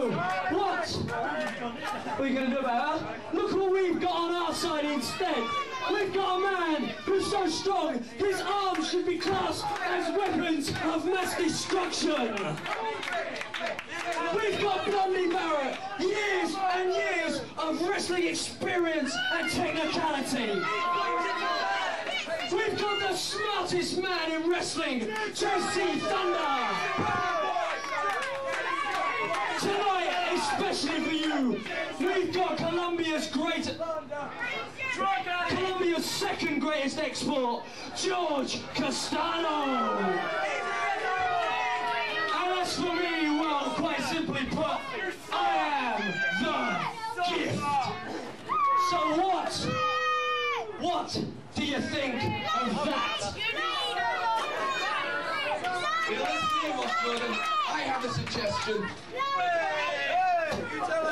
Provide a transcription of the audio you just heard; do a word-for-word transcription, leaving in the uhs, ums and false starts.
do? What? What are you going to do about that? Look what we've got on our side instead. We've got a man who's so strong, his arms should be classed as weapons of mass destruction. We've got Blondie Barrett, years and years of wrestling experience and technicality. We've got the smartest man in wrestling, J C Thunder. Tonight, especially for you, we've got Colombia's great, Colombia's second greatest export, George Castano. And as for me, well, quite simply put, I am the gift. So what? What do you think of that? You know, I have a suggestion.